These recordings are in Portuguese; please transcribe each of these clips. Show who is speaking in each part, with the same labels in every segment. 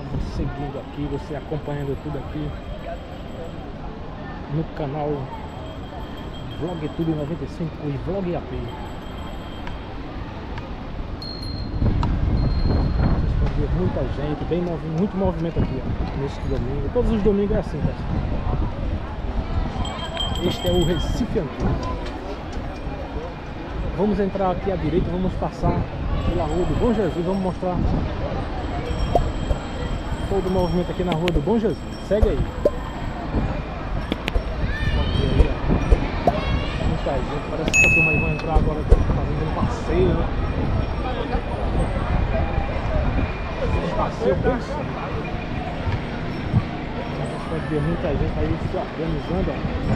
Speaker 1: seguindo aqui, você acompanhando tudo aqui no canal Vlog Tudo 95 e Vlog AP. Vocês podem ver muita gente, muito movimento aqui, ó, neste domingo. Todos os domingos é assim, pessoal. Este é o Recife Antigo. Vamos entrar aqui à direita, vamos passar pela Rua do Bom Jesus, vamos mostrar todo o movimento aqui na Rua do Bom Jesus. Segue aí. Muita gente, parece que essa turma aí vai entrar agora fazendo um passeio, né? Um passeio pensando. Você pode ver muita gente aí se organizando, ó.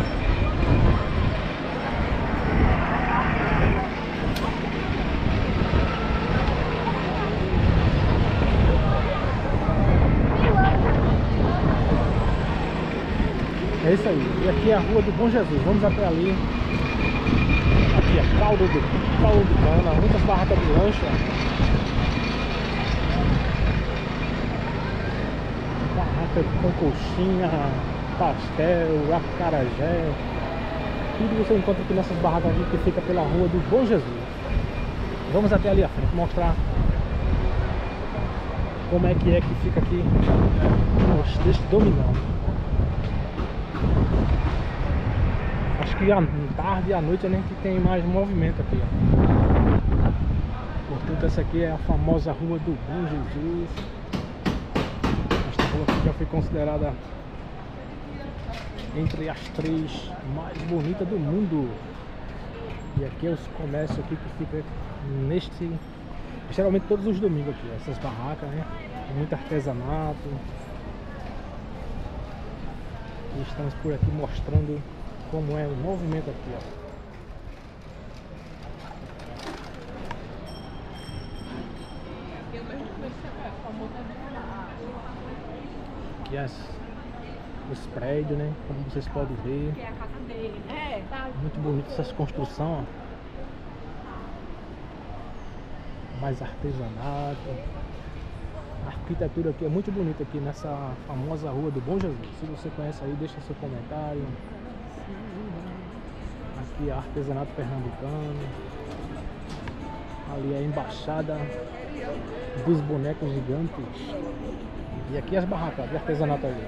Speaker 1: É isso aí, e aqui é a Rua do Bom Jesus, vamos até ali. Aqui é caldo de cana, muitas barracas de lanche. Barraca com coxinha, pastel, acarajé. Tudo você encontra aqui nessas barracas aqui que fica pela Rua do Bom Jesus. Vamos até ali à frente mostrar como é que fica aqui neste domingão. Acho que à tarde e à noite é nem que tem mais movimento aqui, ó. Portanto, essa aqui é a famosa Rua do Bom Jesus. Esta rua aqui já foi considerada entre as 3 mais bonitas do mundo. E aqui é os comércios aqui que ficam neste, geralmente todos os domingos aqui, essas barracas, né? Muito artesanato. E estamos por aqui mostrando como é o movimento aqui, ó. Aqui os prédios, né? Como vocês podem ver.
Speaker 2: Que é a casa dele, né?
Speaker 1: Muito bonito essas construções, ó. Mais artesanato. A arquitetura aqui é muito bonita aqui nessa famosa Rua do Bom Jesus. Se você conhece aí, deixa seu comentário. Aqui é artesanato pernambucano. Ali é a embaixada dos bonecos gigantes. E aqui as barracas de artesanato ali.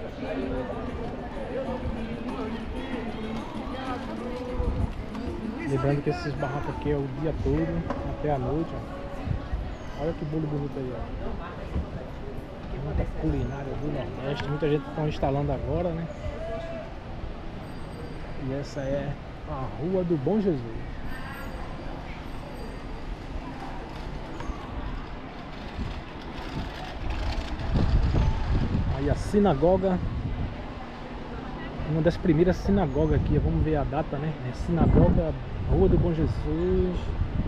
Speaker 1: Lembrando que esses barracos aqui é o dia todo, até a noite, ó. Olha que bolo bonito aí, ó. Muita culinária do Nordeste, muita gente está instalando agora, né? E essa é a Rua do Bom Jesus. Aí a sinagoga, uma das primeiras sinagogas aqui, vamos ver a data, né? É Sinagoga Rua do Bom Jesus,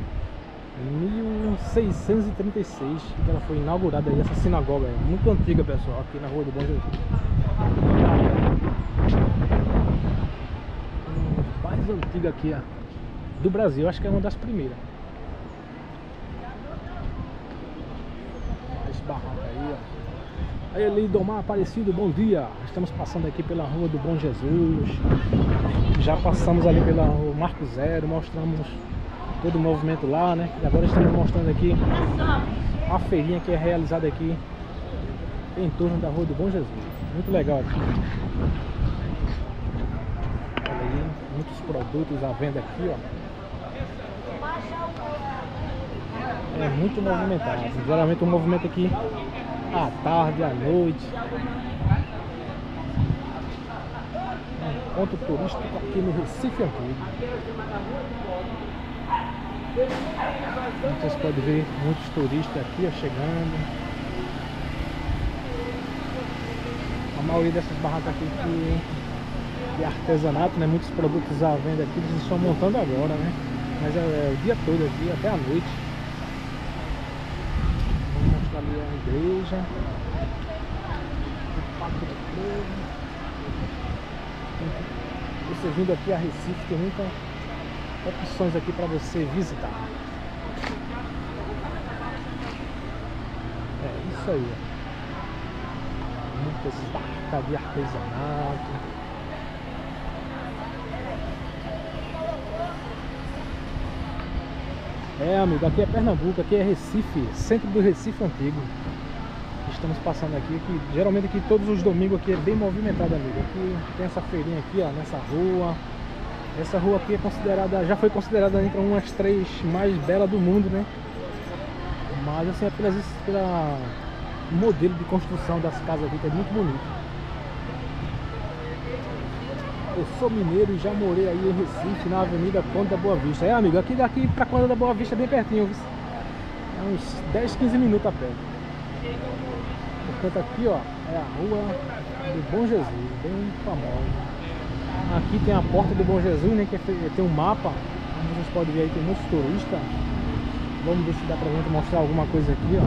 Speaker 1: 1636, que ela foi inaugurada aí, essa sinagoga aí, muito antiga, pessoal, aqui na Rua do Bom Jesus. Mais antiga aqui, ó, do Brasil, acho que é uma das primeiras. Mais barraca aí, ó. Aí ali, Domar Aparecido, bom dia. Estamos passando aqui pela Rua do Bom Jesus. Já passamos ali pela Rua Marco Zero, mostramos todo o movimento lá, né? E agora estamos mostrando aqui a feirinha que é realizada aqui em torno da Rua do Bom Jesus. Muito legal aqui. Olha aí, muitos produtos à venda aqui, ó. É muito movimentado. Geralmente o movimento aqui à tarde, à noite. Um ponto turístico aqui no Recife Antigo. Vocês podem ver muitos turistas aqui, ó, chegando. A maioria dessas barracas aqui de artesanato, né? Muitos produtos à venda aqui, eles estão montando agora, né? Mas é o dia todo aqui, até a noite. Vamos mostrar ali a igreja. O Pátio do Povo. Você vindo aqui a Recife, tem muitas opções aqui para você visitar. É isso aí. bonitas, barca de artesanato. Amigo, aqui é Pernambuco, aqui é Recife, centro do Recife Antigo. Estamos passando aqui, que geralmente aqui todos os domingos aqui é bem movimentado, amigo. Aqui tem essa feirinha aqui, ó, nessa rua. Essa rua aqui é considerada, já foi considerada entre umas 3 mais belas do mundo, né? Mas assim, é pela modelo de construção das casas aqui, que é muito bonito. Eu sou mineiro e já morei aí em Recife, na Avenida Conde da Boa Vista. Amigo, aqui daqui pra Conde da Boa Vista é bem pertinho, viu? É uns 10, 15 minutos a pé. Portanto, aqui, ó, é a rua do Bom Jesus, bem famosa. Aqui tem a porta do Bom Jesus, né? Que tem um mapa. Como vocês podem ver aí, tem muitos turistas. Vamos ver se dá pra gente mostrar alguma coisa aqui, ó.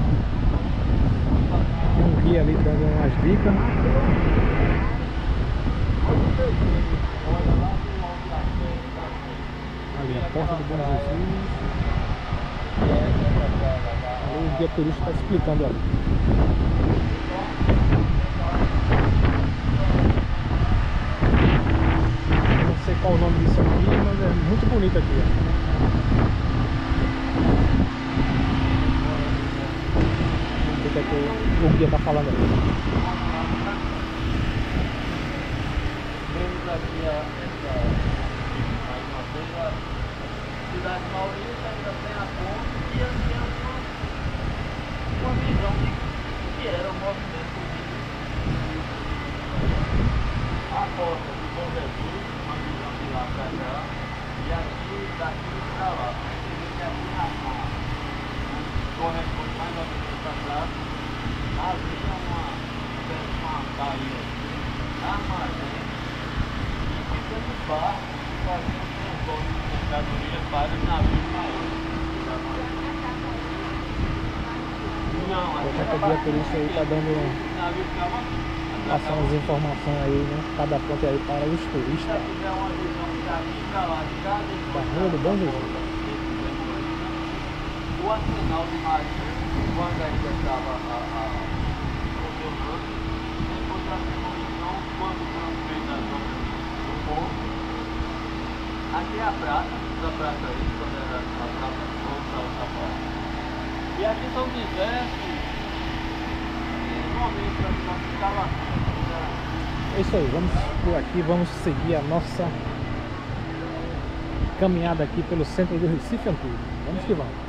Speaker 1: Tem um guia ali dando umas dicas. Ali, a porta do Bom Jesus. Ali, o guia turista está explicando ali. Não sei qual o nome disso aqui, mas é muito bonito aqui, ó. O que é que o guia está falando aqui?
Speaker 2: Vemos aqui mais uma vez a cidade de Maurício, ainda tem a ponte e assim uma visão de que era o movimento político. A porta do Bom Jesus, uma visão de lá para cá, e aqui daqui para lá. Você vê que aqui corresponde mais ou menos para cá. Havia uma baía, armazém, e pequeno barco que fazia um transporte de mercadoria para os navios maiores. Não,
Speaker 1: O guia turista aí tá dando, passando as informações aí, né? Cada ponto aí para os turistas.
Speaker 2: Se tiver uma visão daqui para lá, de cada
Speaker 1: Da rua do Bom Jesus.
Speaker 2: o arsenal de Maria, quando ainda estava funcionando, depois da demolição, quando foram feitas as obras do porto, aqui é a praça aí, quando era a praça de outra parte. E aqui são diversos momentos da nossa escalação.
Speaker 1: É isso aí, vamos por aqui, vamos seguir a nossa caminhada aqui pelo centro do Recife Antigo. Vamos que vamos.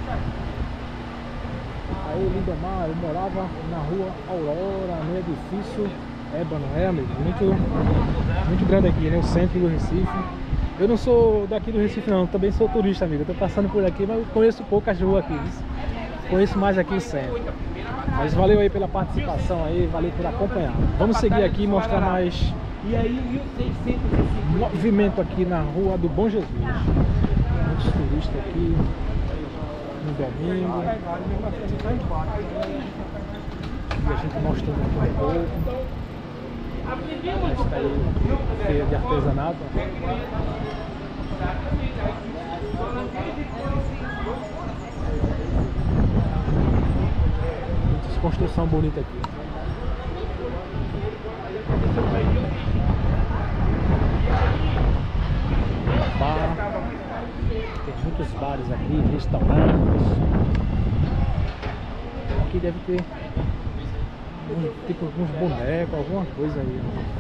Speaker 1: Aí, Lindomar, eu morava na rua Aurora, no edifício Ébano, amigo? Muito grande aqui, né? O centro do Recife. Eu não sou daqui do Recife não, também sou turista, amigo. Eu tô passando por aqui, mas eu conheço poucas ruas aqui. Conheço mais aqui o centro. Mas valeu aí pela participação aí, valeu por acompanhar. Vamos seguir aqui e mostrar mais movimento aqui na rua do Bom Jesus. Muitos turistas aqui no domingo. E a gente mostrando aqui um pouco. Esta aí, feira de artesanato. Muita construção bonita aqui. Bar. Tem muitos bares aqui, restaurantes. Aqui deve ter tipo alguns bonecos, alguma coisa aí.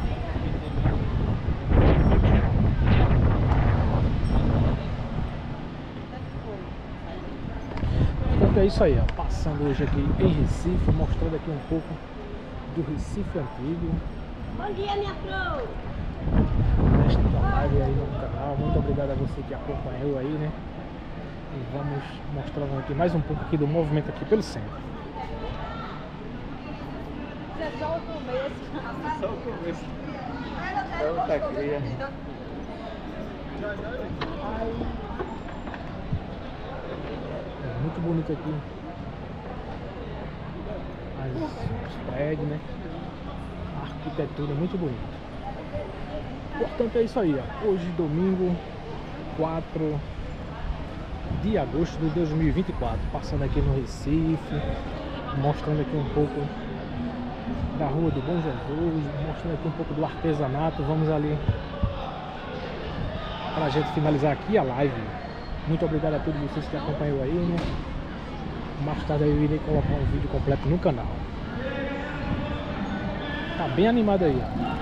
Speaker 1: Portanto, é isso aí, ó. Passando hoje aqui em Recife, mostrando aqui um pouco do Recife Antigo.
Speaker 3: Bom dia, minha flor!
Speaker 1: Esta live aí no canal. Muito obrigado a você que acompanhou aí, né? E vamos mostrando aqui mais um pouco aqui do movimento aqui pelo centro.
Speaker 3: Isso é só o começo.
Speaker 2: Só o começo. É outra cria.
Speaker 1: É muito bonito aqui. Os prédios, né? A arquitetura é muito bonita. Portanto, é isso aí, ó. Hoje, domingo, 4 de agosto de 2024. Passando aqui no Recife, mostrando aqui um pouco da Rua do Bom Jesus, mostrando aqui um pouco do artesanato. Vamos ali para a gente finalizar aqui a live. Muito obrigado a todos vocês que acompanham aí, né? Mais tarde eu irei colocar um vídeo completo no canal. Tá bem animado aí, ó.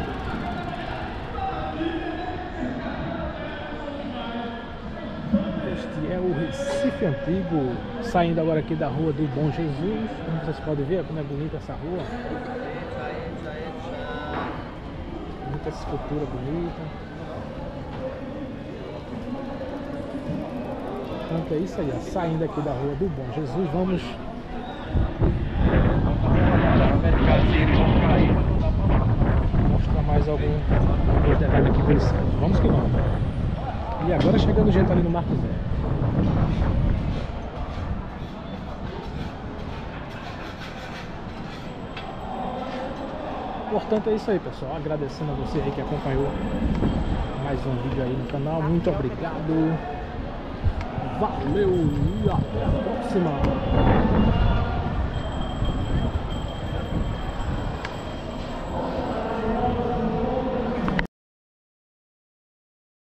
Speaker 1: Este é o Recife Antigo, saindo agora aqui da Rua do Bom Jesus. Como vocês podem ver, como é bonita essa rua. Muita escultura bonita. Então é isso aí, ó. Saindo aqui da Rua do Bom Jesus, vamos mostrar mais alguns detalhes aqui pelo site. Vamos que vamos. E agora chegando gente ali no Marco Zero. Portanto é isso aí, pessoal. Agradecendo a você aí que acompanhou mais um vídeo aí no canal. Muito obrigado. Valeu e até a próxima.